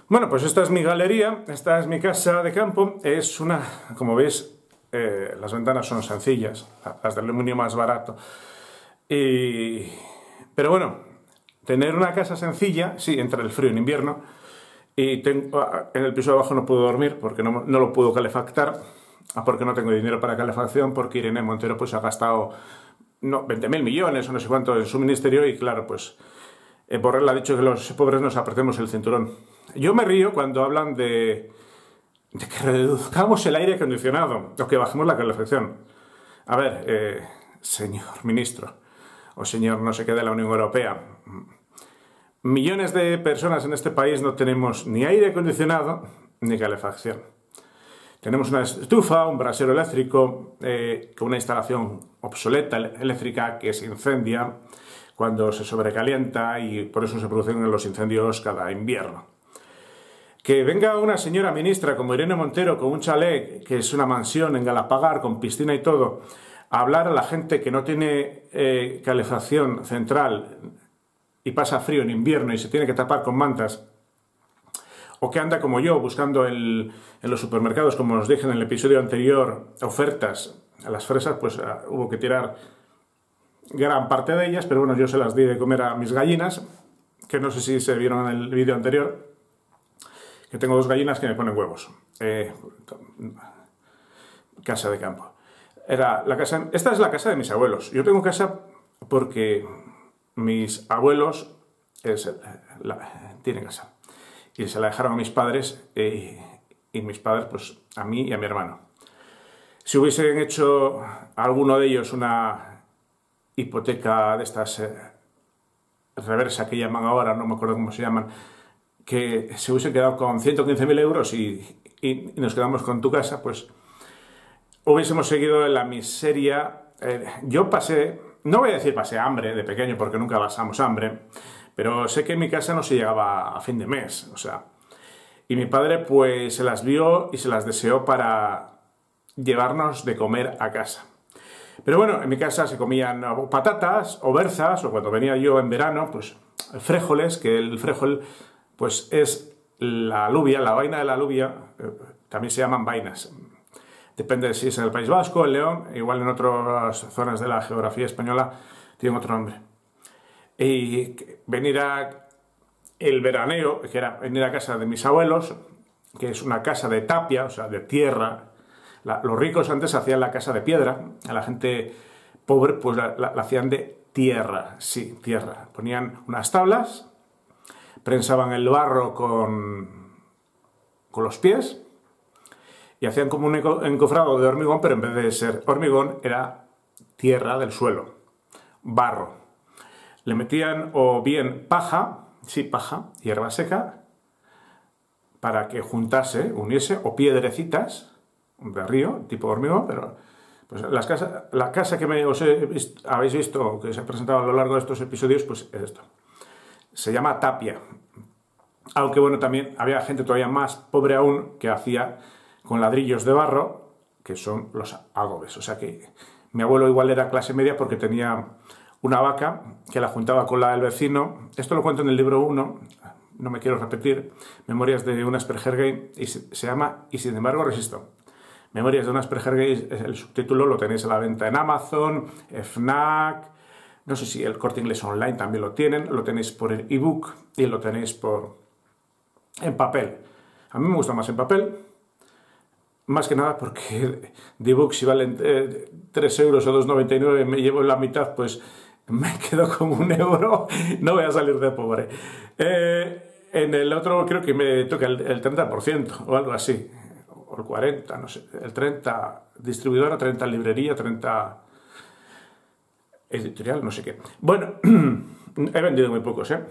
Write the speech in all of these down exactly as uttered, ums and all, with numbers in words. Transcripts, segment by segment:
Bueno, pues esta es mi galería, esta es mi casa de campo. Es una, como veis, eh, las ventanas son sencillas, las de aluminio más barato. Y... Pero bueno, tener una casa sencilla, sí, entra el frío en invierno. Y tengo, en el piso de abajo no puedo dormir porque no, no lo puedo calefactar, porque no tengo dinero para calefacción, porque Irene Montero pues ha gastado no, veinte mil millones o no sé cuánto en su ministerio y claro, pues eh, Borrell ha dicho que los pobres nos apretemos el cinturón. Yo me río cuando hablan de, de que reduzcamos el aire acondicionado o que bajemos la calefacción. A ver, eh, señor ministro o señor no sé qué de la Unión Europea, millones de personas en este país no tenemos ni aire acondicionado ni calefacción. Tenemos una estufa, un brasero eléctrico, eh, con una instalación obsoleta eléctrica que se incendia cuando se sobrecalienta y por eso se producen los incendios cada invierno. Que venga una señora ministra como Irene Montero con un chalet, que es una mansión en Galapagar, con piscina y todo, a hablar a la gente que no tiene eh, calefacción central y pasa frío en invierno y se tiene que tapar con mantas, o que anda como yo buscando el, en los supermercados, como os dije en el episodio anterior, ofertas a las fresas, pues uh, hubo que tirar gran parte de ellas, pero bueno, yo se las di de comer a mis gallinas, que no sé si se vieron en el vídeo anterior, que tengo dos gallinas que me ponen huevos. Eh, casa de campo. Era la casa, esta es la casa de mis abuelos. Yo tengo casa porque mis abuelos es, la, tienen casa. Y se la dejaron a mis padres eh, y mis padres pues a mí y a mi hermano. Si hubiesen hecho alguno de ellos una hipoteca de estas eh, reversa que llaman ahora, no me acuerdo cómo se llaman, que se hubiesen quedado con ciento quince mil euros y, y, y nos quedamos con tu casa, pues hubiésemos seguido en la miseria. Eh, yo pasé, no voy a decir pasé hambre de pequeño porque nunca pasamos hambre, pero sé que en mi casa no se llegaba a fin de mes, o sea, y mi padre pues se las vio y se las deseó para llevarnos de comer a casa. Pero bueno, en mi casa se comían patatas o berzas, o cuando venía yo en verano, pues frijoles, que el frijol pues es la alubia, la vaina de la alubia, eh, también se llaman vainas. Depende de si es en el País Vasco, en León, igual en otras zonas de la geografía española tienen otro nombre. Y venir a el veraneo, que era venir a casa de mis abuelos, que es una casa de tapia, o sea, de tierra. La, los ricos antes hacían la casa de piedra, a la gente pobre pues la, la, la hacían de tierra, sí, tierra. Ponían unas tablas, prensaban el barro con, con los pies y hacían como un encofrado de hormigón, pero en vez de ser hormigón era tierra del suelo, barro. Le metían o bien paja, sí, paja, hierba seca, para que juntase, uniese, o piedrecitas de río, tipo hormigón, pero pues las casas, la casa que me, os he visto, habéis visto, que se ha presentado a lo largo de estos episodios, pues es esto. Se llama tapia. Aunque bueno, también había gente todavía más pobre aún que hacía con ladrillos de barro, que son los agobes. O sea que mi abuelo igual era clase media porque tenía una vaca que la juntaba con la del vecino. Esto lo cuento en el libro uno, no me quiero repetir, Memorias de un Asperger gay, y se, se llama Y sin embargo resisto. Memorias de un Asperger gay, el subtítulo lo tenéis a la venta en Amazon, FNAC, no sé si el Corte Inglés online también lo tienen, lo tenéis por el ebook y lo tenéis por en papel. A mí me gusta más en papel, más que nada porque de ebook si valen eh, tres euros o dos noventa y nueve me llevo la mitad, pues me quedo con un euro, no voy a salir de pobre. Eh, en el otro creo que me toca el, el treinta por ciento o algo así, o el cuarenta por ciento, no sé, el treinta por ciento distribuidora, treinta por ciento librería, treinta por ciento editorial, no sé qué. Bueno, he vendido muy pocos, ¿eh?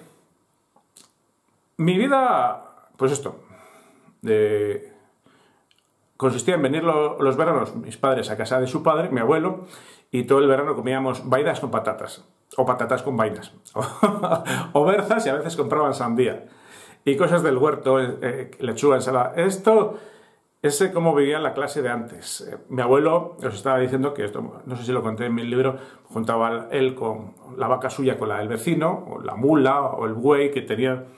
Mi vida, pues esto, de... consistía en venir lo, los veranos mis padres a casa de su padre, mi abuelo, y todo el verano comíamos vainas con patatas, o patatas con vainas, o berzas y a veces compraban sandía, y cosas del huerto, eh, lechuga, ensalada. Esto es como vivía la clase de antes. Eh, mi abuelo, os estaba diciendo que esto, no sé si lo conté en mi libro, juntaba él con la vaca suya con la del vecino, o la mula, o el buey que tenía,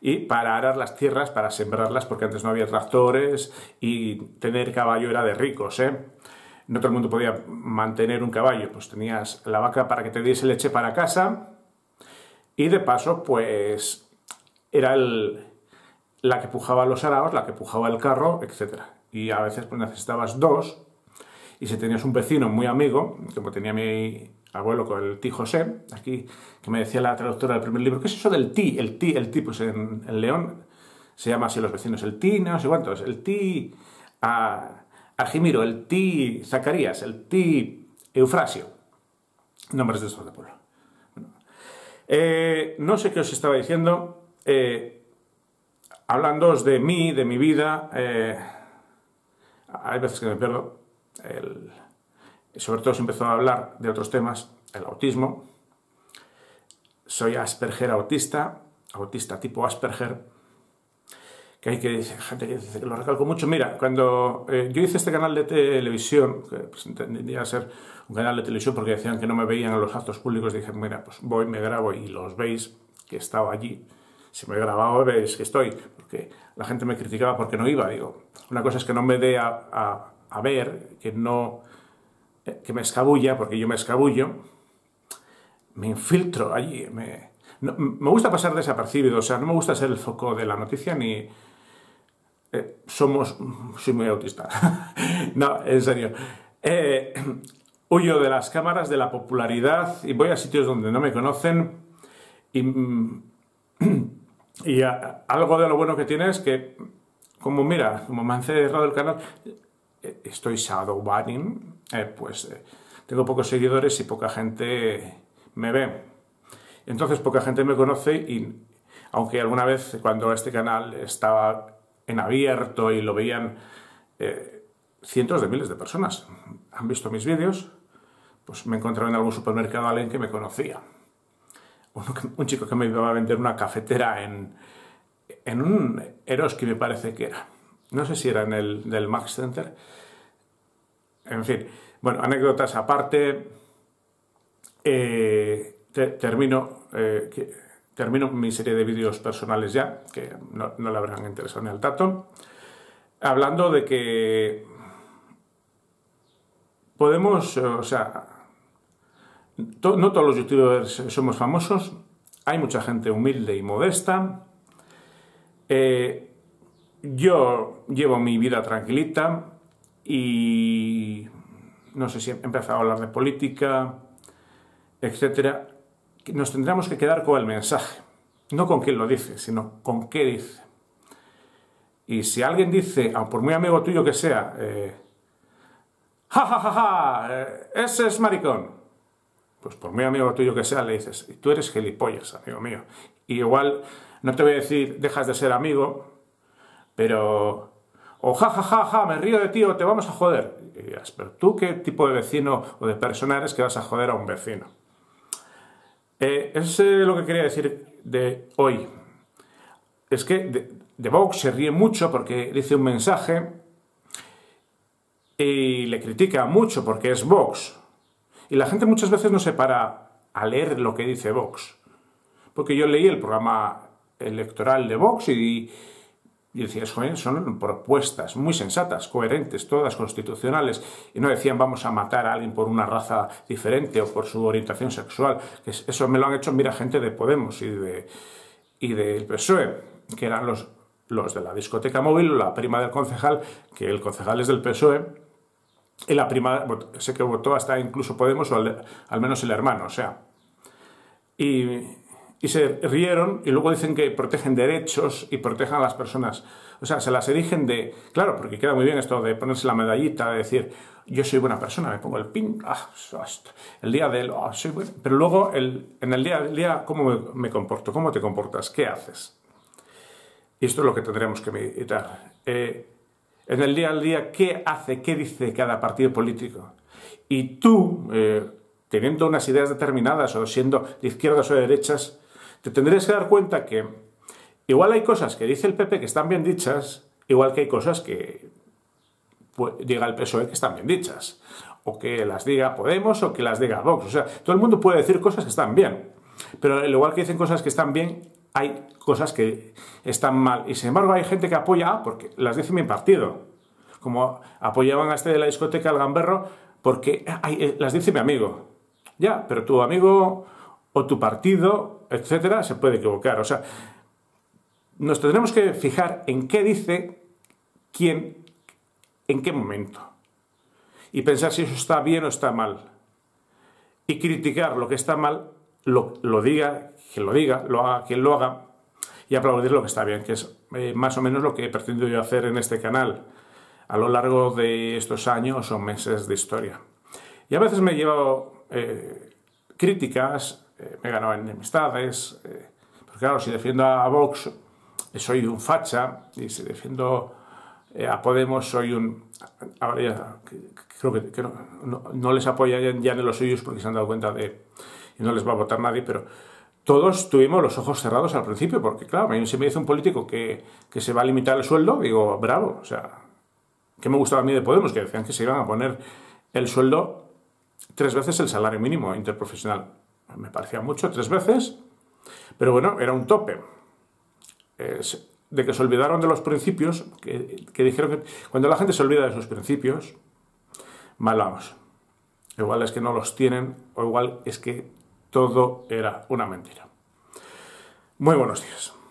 y para arar las tierras, para sembrarlas, porque antes no había tractores y tener caballo era de ricos, ¿eh? No todo el mundo podía mantener un caballo, pues tenías la vaca para que te diese leche para casa y de paso, pues era el, la que pujaba los araos, la que pujaba el carro, etcétera. Y a veces pues, necesitabas dos, y si tenías un vecino muy amigo, como tenía mi abuelo con el tío José, aquí, que me decía la traductora del primer libro, ¿qué es eso del tí? El tí, el tí, pues en, en León se llama así los vecinos, el tí, no sé cuántos, el tí a Argimiro, el tí Zacarías, el tí Eufrasio, nombres de estos de pueblo. Bueno, eh, no sé qué os estaba diciendo, eh, hablándoos de mí, de mi vida, eh, hay veces que me pierdo, el, sobre todo se empezó a hablar de otros temas, el autismo. Soy Asperger autista, autista tipo Asperger, que hay que gente que dice que lo recalco mucho. Mira, cuando eh, yo hice este canal de televisión, que pues, entendía ser un canal de televisión porque decían que no me veían en los actos públicos, dije, mira, pues voy, me grabo y los veis, que he estado allí. Si me he grabado, veis que estoy, porque la gente me criticaba porque no iba. Digo, una cosa es que no me dé a, a, a ver, que no, que me escabulla, porque yo me escabullo, me infiltro allí, me, no, me gusta pasar desapercibido, o sea, no me gusta ser el foco de la noticia ni... Eh, somos... soy muy autista. No, en serio. Eh, huyo de las cámaras, de la popularidad y voy a sitios donde no me conocen y... Y a, algo de lo bueno que tiene es que, como mira, como me han cerrado el canal, estoy shadowbanning, eh, pues eh, tengo pocos seguidores y poca gente me ve. Entonces poca gente me conoce y, aunque alguna vez cuando este canal estaba en abierto y lo veían eh, cientos de miles de personas, han visto mis vídeos, pues me encontraba en algún supermercado a alguien que me conocía. Un chico que me iba a vender una cafetera en, en un Eroski, me parece que era. No sé si era en el del Max Center. En fin, bueno, anécdotas aparte. Eh, te, termino, eh, que, termino mi serie de vídeos personales ya, que no, no le habrán interesado ni al tato. Hablando de que podemos, o sea... No todos los youtubers somos famosos, hay mucha gente humilde y modesta. Eh, yo llevo mi vida tranquilita y no sé si he empezado a hablar de política, etcétera. Nos tendremos que quedar con el mensaje, no con quién lo dice, sino con qué dice. Y si alguien dice, aun por muy amigo tuyo que sea, eh, ja, ja, ja, ja, eh, ese es maricón. Pues por muy amigo tuyo que sea, le dices, tú eres gilipollas, amigo mío. Y igual, no te voy a decir, dejas de ser amigo, pero... O ja, ja, ja, ja, me río de ti o te vamos a joder. Y dirás, pero tú qué tipo de vecino o de persona eres que vas a joder a un vecino. Eh, es eh, lo que quería decir de hoy. Es que de, de Vox se ríe mucho porque dice un mensaje y le critica mucho porque es Vox. Y la gente muchas veces no se para a leer lo que dice Vox. Porque yo leí el programa electoral de Vox y, y decía, joder, son propuestas muy sensatas, coherentes, todas constitucionales. Y no decían, vamos a matar a alguien por una raza diferente o por su orientación sexual. Eso me lo han hecho, mira, gente de Podemos y, de, y del P S O E, que eran los, los de la discoteca móvil, la prima del concejal, que el concejal es del P S O E. Y la prima, sé que votó hasta incluso Podemos, o al, al menos el hermano, o sea. Y, y se rieron y luego dicen que protegen derechos y protegen a las personas. O sea, se las erigen de... Claro, porque queda muy bien esto de ponerse la medallita, de decir, yo soy buena persona, me pongo el pin, ah, el día del... Oh, soy bueno. Pero luego, el, en el día del día, ¿cómo me, me comporto? ¿Cómo te comportas? ¿Qué haces? Y esto es lo que tendremos que meditar. Eh, En el día al día, ¿qué hace, qué dice cada partido político? Y tú, eh, teniendo unas ideas determinadas o siendo de izquierdas o de derechas, te tendrías que dar cuenta que igual hay cosas que dice el P P que están bien dichas, igual que hay cosas que pues, diga el P S O E que están bien dichas, o que las diga Podemos o que las diga Vox. O sea, todo el mundo puede decir cosas que están bien, pero al igual que dicen cosas que están bien, hay cosas que están mal. Y sin embargo hay gente que apoya porque las dice mi partido. Como apoyaban a este de la discoteca, al gamberro, porque ay, las dice mi amigo. Ya, pero tu amigo o tu partido, etcétera, se puede equivocar. O sea, nos tendremos que fijar en qué dice quién, en qué momento. Y pensar si eso está bien o está mal. Y criticar lo que está mal, lo, lo diga, quien lo diga, lo haga quien lo haga, y aplaudir lo que está bien, que es eh, más o menos lo que he pretendido yo hacer en este canal a lo largo de estos años o meses de historia. Y a veces me he llevado eh, críticas, eh, me he ganado enemistades, eh, porque claro, si defiendo a Vox soy un facha, y si defiendo eh, a Podemos soy un... Ahora ya creo que, que no, no, no les apoya ya, ya ni los suyos porque se han dado cuenta de... y no les va a votar nadie, pero todos tuvimos los ojos cerrados al principio, porque claro, a mí se me dice un político que, que se va a limitar el sueldo, digo, bravo, o sea, ¿qué me gustaba a mí de Podemos? Que decían que se iban a poner el sueldo tres veces el salario mínimo interprofesional. Me parecía mucho, tres veces, pero bueno, era un tope. Es de que se olvidaron de los principios, que, que dijeron que cuando la gente se olvida de sus principios, mal vamos. Igual es que no los tienen, o igual es que todo era una mentira. Muy buenos días.